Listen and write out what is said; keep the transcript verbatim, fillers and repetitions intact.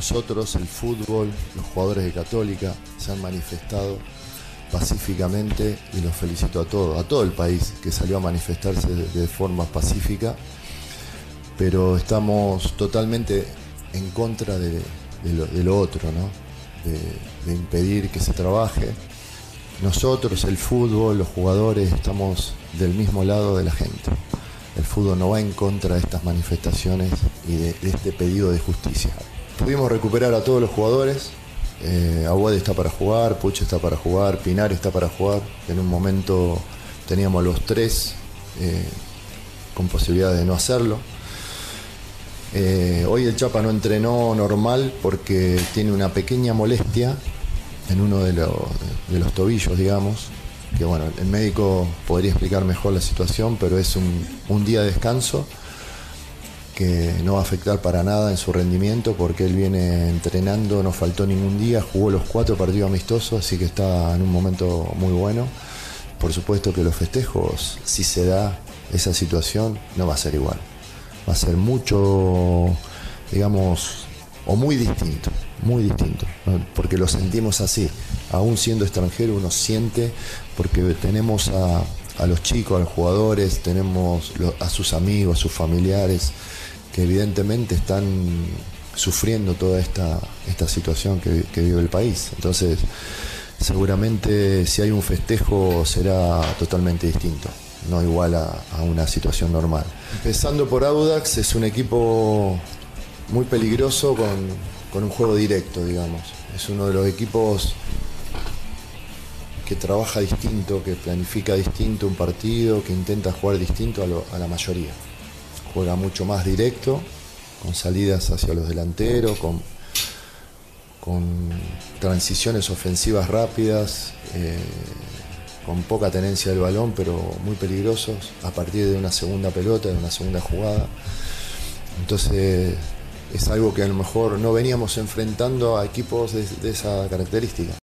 nosotros, el fútbol, los jugadores de Católica se han manifestado pacíficamente y los felicito a todos, a todo el país que salió a manifestarse de, de forma pacífica, pero estamos totalmente en contra de, de, lo, de lo otro, ¿no? De, de impedir que se trabaje. Nosotros, el fútbol, los jugadores, estamos del mismo lado de la gente. El fútbol no va en contra de estas manifestaciones y de, de este pedido de justicia. Pudimos recuperar a todos los jugadores. Eh, Aguad está para jugar, Puch está para jugar, Pinar está para jugar. En un momento teníamos los tres eh, con posibilidad de no hacerlo. Eh, hoy el Chapa no entrenó normal porque tiene una pequeña molestia en uno de, lo, de los tobillos, digamos, que bueno, el médico podría explicar mejor la situación, pero es un, un día de descanso que no va a afectar para nada en su rendimiento porque él viene entrenando, no faltó ningún día, jugó los cuatro partidos amistosos, así que está en un momento muy bueno. Por supuesto que los festejos, si se da esa situación, no va a ser igual. Va a ser mucho, digamos, o muy distinto, muy distinto, ¿no? Porque lo sentimos así. Aún siendo extranjero uno siente, porque tenemos a, a los chicos, a los jugadores, tenemos a sus amigos, a sus familiares, que evidentemente están sufriendo toda esta, esta situación que, que vive el país. Entonces, seguramente si hay un festejo será totalmente distinto, no igual a, a una situación normal. Empezando por Audax, es un equipo muy peligroso con, con un juego directo, digamos. Es uno de los equipos que trabaja distinto, que planifica distinto un partido, que intenta jugar distinto a, lo, a la mayoría. Juega mucho más directo, con salidas hacia los delanteros, con, con transiciones ofensivas rápidas, eh, con poca tenencia del balón, pero muy peligrosos a partir de una segunda pelota, de una segunda jugada. Entonces es algo que a lo mejor no veníamos enfrentando a equipos de, de esa característica.